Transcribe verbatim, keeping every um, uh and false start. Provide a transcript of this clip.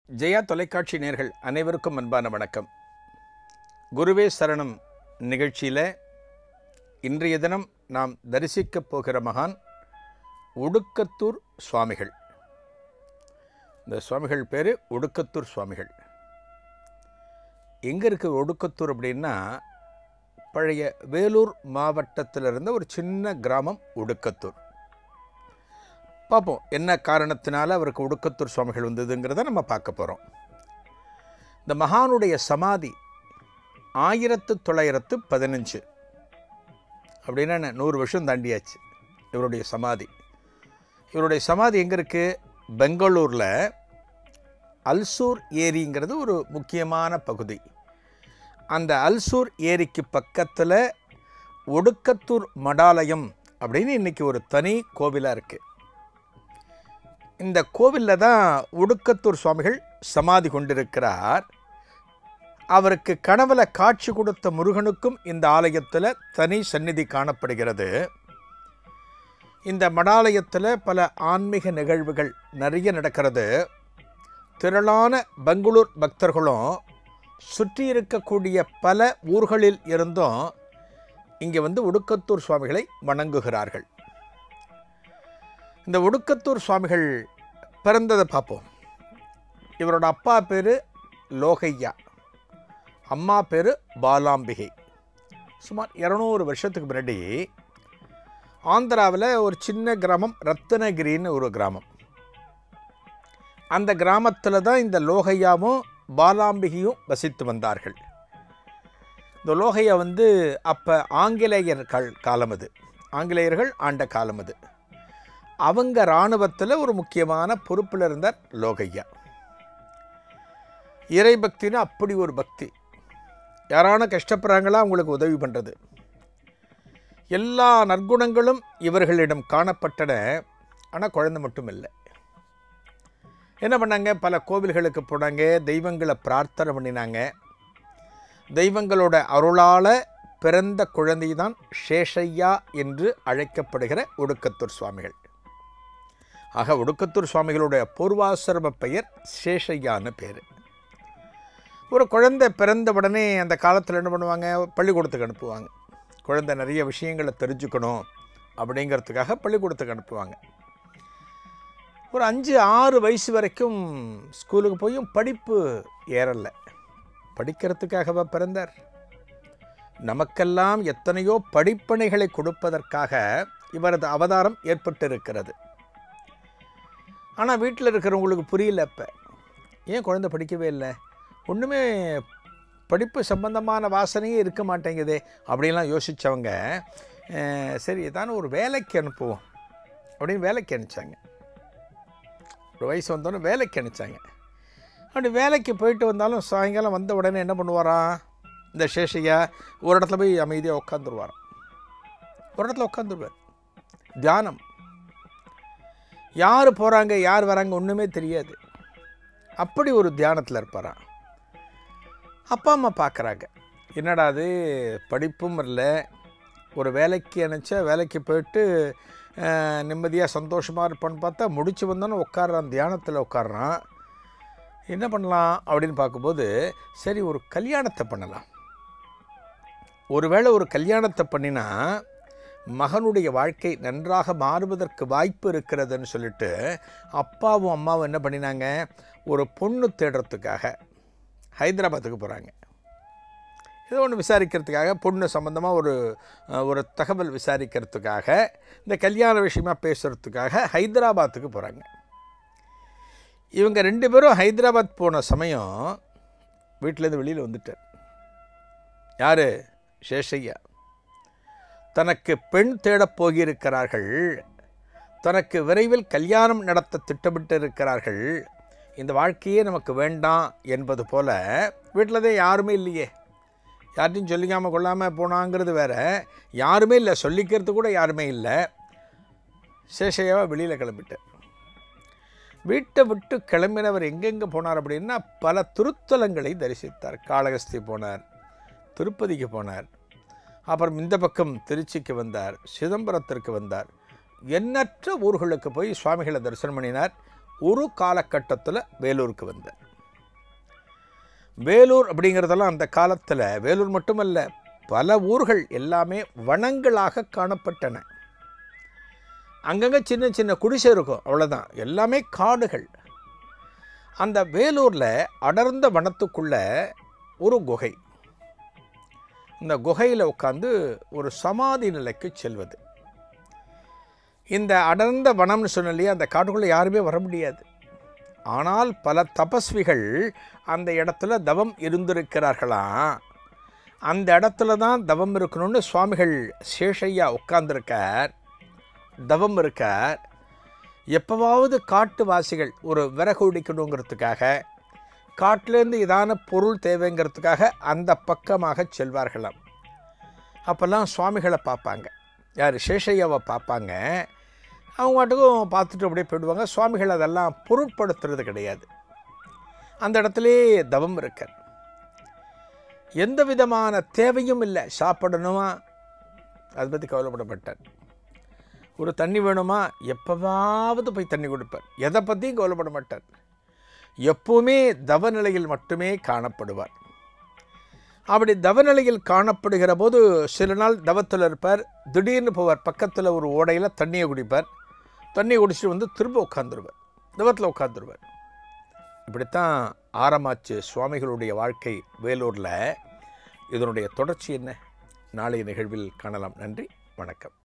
ஜெயா தொலைக்காட்சி நேயர்கள் அனைவருக்கும் அன்பான வணக்கம். குருவே சரணம் நிகழ்ச்சியில் இன்றைய தினம் நாம் தரிசிக்கப் போகிற மகான் ஒடுக்கத்தூர் சுவாமிகள். இந்த சுவாமிகள் பேர் ஒடுக்கத்தூர் சுவாமிகள். எங்கே இருக்குது ஒடுக்கத்தூர் அப்படின்னா, பழைய வேலூர் மாவட்டத்தில் இருந்த ஒரு சின்ன கிராமம் ஒடுக்கத்தூர். பார்ப்போம் என்ன காரணத்தினால அவருக்கு ஒடுக்கத்தூர் சுவாமிகள் வந்ததுங்கிறத நம்ம பார்க்க போகிறோம். இந்த மகானுடைய சமாதி ஆயிரத்து தொள்ளாயிரத்து பதினஞ்சு அப்படின்னா நூறு வருஷம் தாண்டியாச்சு இவருடைய சமாதி. இவருடைய சமாதி எங்கே இருக்குது? பெங்களூரில் அல்சூர் ஏரிங்கிறது ஒரு முக்கியமான பகுதி. அந்த அல்சூர் ஏரிக்கு பக்கத்தில் ஒடுக்கத்தூர் மடாலயம் அப்படின்னு இன்றைக்கி ஒரு தனி கோவிலாக இருக்குது. இந்த கோவிலில் தான் ஒடுக்கத்தூர் சுவாமிகள் சமாதி கொண்டிருக்கிறார். அவருக்கு கனவுல காட்சி கொடுத்த முருகனுக்கும் இந்த ஆலயத்தில் தனி சந்நிதி காணப்படுகிறது. இந்த மடாலயத்தில் பல ஆன்மீக நிகழ்வுகள் நிறைய நடக்கிறது. திரளான பெங்களூர் பக்தர்களும் சுற்றி இருக்கக்கூடிய பல ஊர்களில் இருந்தும் இங்கே வந்து ஒடுக்கத்தூர் சுவாமிகளை வணங்குகிறார்கள். இந்த ஒடுக்கத்தூர் சுவாமிகள் பிறந்ததை பார்ப்போம். இவரோட அப்பா பேர் லோகையா, அம்மா பேர் பாலாம்பிகை. சுமார் இரநூறு வருஷத்துக்கு முன்னாடி ஆந்திராவில் ஒரு சின்ன கிராமம் ரத்னகிரின்னு ஒரு கிராமம். அந்த கிராமத்தில் தான் இந்த லோகையாவும் பாலாம்பிகையும் வசித்து வந்தார்கள். இந்த லோகையா வந்து அப்போ ஆங்கிலேயர்கள் காலம், அது ஆங்கிலேயர்கள் ஆண்ட காலம். அது அவங்க இராணுவத்தில் ஒரு முக்கியமான பொறுப்பில் இருந்தார் லோகையா. இறை பக்தின்னு அப்படி ஒரு பக்தி. யாரான கஷ்டப்படுறாங்களா அவங்களுக்கு உதவி பண்ணுறது, எல்லா நற்குணங்களும் இவர்களிடம் காணப்பட்டன. ஆனால் குழந்தை மட்டும் இல்லை. என்ன பண்ணாங்க? பல கோவில்களுக்கு போனாங்க, தெய்வங்களை பிரார்த்தனை பண்ணினாங்க. தெய்வங்களோட அருளால் பிறந்த குழந்தை தான் சேஷையா என்று அழைக்கப்படுகிற ஒடுக்கத்தூர் சுவாமிகள். ஆக ஒடுக்கத்தூர் சுவாமிகளுடைய பூர்வாசிரம பெயர் சேஷையான்னு பேர். ஒரு குழந்தை பிறந்த உடனே அந்த காலத்தில் என்ன பண்ணுவாங்க? பள்ளிக்கூடத்துக்கு அனுப்புவாங்க. குழந்தை நிறைய விஷயங்களை தெரிஞ்சுக்கணும் அப்படிங்கிறதுக்காக பள்ளிக்கூடத்துக்கு அனுப்புவாங்க. ஒரு அஞ்சு ஆறு வயசு வரைக்கும் ஸ்கூலுக்கு போயும் படிப்பு ஏறலை. படிக்கிறதுக்காகவா பிறந்தார்? நமக்கெல்லாம் எத்தனையோ படிப்பனைகளை கொடுப்பதற்காக இவரது அவதாரம் ஏற்பட்டிருக்கிறது. ஆனால் வீட்டில் இருக்கிறவங்களுக்கு புரியல. இப்போ ஏன் குழந்தை படிக்கவே இல்லை, ஒன்றுமே படிப்பு சம்பந்தமான வாசனையே இருக்க மாட்டேங்குதே அப்படின்லாம் யோசித்தவங்க, சரி ஏதான ஒரு வேலைக்கு அனுப்புவோம் அப்படின்னு வேலைக்கு அனுப்பிச்சாங்க. ஒரு வயசு வந்தோடனே வேலைக்கு அனுப்பிச்சாங்க. அப்படி வேலைக்கு போயிட்டு வந்தாலும் சாயங்காலம் வந்த உடனே என்ன பண்ணுவாராம்? இந்த சேஷையா ஒரு இடத்துல போய் அமைதியாக உட்காந்துருவாராம். ஒரு இடத்துல உட்காந்துருவார். தியானம். யார் போகிறாங்க யார் வராங்க ஒன்றுமே தெரியாது. அப்படி ஒரு தியானத்தில் இருப்பாராம். அப்பா அம்மா பார்க்குறாங்க, என்னடா அது படிப்பும் இல்லை, ஒரு வேலைக்கு அனுப்பிச்சா வேலைக்கு போயிட்டு நிம்மதியாக சந்தோஷமாக இருப்பான்னு பார்த்தா முடிச்சு வந்தோன்னு உட்காடுறான், தியானத்தில் உட்காடுறான். என்ன பண்ணலாம் அப்படின்னு பார்க்கும்போது, சரி ஒரு கல்யாணத்தை பண்ணலாம். ஒருவேளை ஒரு கல்யாணத்தை பண்ணினா மகனுடைய வாழ்க்கை நன்றாக மாறுவதற்கு வாய்ப்பு இருக்கிறதுன்னு சொல்லிட்டு அப்பாவும் அம்மாவும் என்ன பண்ணினாங்க? ஒரு பொண்ணு தேடுறதுக்காக ஹைதராபாத்துக்கு போகிறாங்க. ஏதோ ஒன்று விசாரிக்கிறதுக்காக, பொண்ணு சம்மந்தமாக ஒரு ஒரு தகவல் விசாரிக்கிறதுக்காக, இந்த கல்யாண விஷயமா பேசுகிறதுக்காக ஹைதராபாத்துக்கு போகிறாங்க. இவங்க ரெண்டு பேரும் ஹைதராபாத் போன சமயம் வீட்டிலேருந்து வெளியில் வந்துட்டார். யார்? சேஷையா. தனக்கு பெண் தேடப் போகியிருக்கிறார்கள், தனக்கு விரைவில் கல்யாணம் நடத்த திட்டமிட்டு இருக்கிறார்கள், இந்த வாழ்க்கையே நமக்கு வேண்டாம் என்பது போல். வீட்டில் தான் யாருமே இல்லையே, யார்ட்டையும் சொல்லிக்காமல் கொள்ளாமல் போனாங்கிறது வேற, யாருமே இல்லை, சொல்லிக்கிறது கூட யாருமே இல்லை. சேஷையாவை வெளியில் கிளம்பிட்டார். வீட்டை விட்டு கிளம்பினவர் எங்கெங்கே போனார் அப்படின்னா, பல திருத்தலங்களை தரிசித்தார். காளகஸ்தி போனார், திருப்பதிக்கு போனார், அப்புறம் இந்த பக்கம் திருச்சிக்கு வந்தார், சிதம்பரத்திற்கு வந்தார். எண்ணற்ற ஊர்களுக்கு போய் சுவாமிகளை தரிசனம் பண்ணினார். ஒரு காலகட்டத்தில் வேலூருக்கு வந்தார். வேலூர் அப்படிங்கிறதெல்லாம் அந்த காலத்தில், வேலூர் மட்டுமல்ல பல ஊர்கள் எல்லாமே வனங்களாக காணப்பட்டன. அங்கங்கே சின்ன சின்ன குடிசை இருக்கும், அவ்வளோதான். எல்லாமே காடுகள். அந்த வேலூரில் அடர்ந்த வனத்துக்குள்ள ஒரு குகை. இந்த குகையில் உட்காந்து ஒரு சமாதி நிலைக்கு செல்வது. இந்த அடர்ந்த வனம்னு சொன்னாலே அந்த காட்டுக்குள்ளே யாருமே வர முடியாது. ஆனால் பல தபஸ்விகள் அந்த இடத்துல தவம் இருந்திருக்கிறார்களாம். அந்த இடத்துல தான் தவம் இருக்கணும்னு சுவாமிகள் சேஷையா உட்கார்ந்துருக்கார், தவம் இருக்கார். எப்போவாவது காட்டுவாசிகள் ஒரு விறகு உடிக்கணுங்கிறதுக்காக, காட்டிலேருந்து இதான பொருள் தேவைங்கிறதுக்காக அந்த பக்கமாக செல்வார்களாம். அப்போல்லாம் சுவாமிகளை பார்ப்பாங்க, யார் சேஷையாவை பார்ப்பாங்க. அவங்க பாட்டுக்கும் பார்த்துட்டு அப்படியே போயிடுவாங்க. சுவாமிகள் அதெல்லாம் பொருட்படுத்துறது கிடையாது. அந்த இடத்துலே தவம் இருக்கார். எந்த விதமான தேவையும் இல்லை. சாப்பிடணுமா அதை பற்றி கவலைப்படப்பட்டார். ஒரு தண்ணி வேணுமா எப்போவாவது போய் தண்ணி கொடுப்பார். எதை பற்றியும் கவலைப்பட மாட்டார். எப்போவுமே தவநிலையில் மட்டுமே காணப்படுவார். அப்படி தவநிலையில் காணப்படுகிற போது சில நாள் தவத்தில் இருப்பார். திடீர்னு போவார், பக்கத்தில் ஒரு ஓடையில் தண்ணியை குடிப்பார். தண்ணியை குடிச்சிட்டு வந்து திரும்ப உட்காந்துருவார், தவத்தில் உட்காந்துருவார். இப்படித்தான் ஆரம்பாச்சு சுவாமிகளுடைய வாழ்க்கை வேலூரில். இதனுடைய தொடர்ச்சி என்ன? நாளைய நிகழ்வில் காணலாம். நன்றி, வணக்கம்.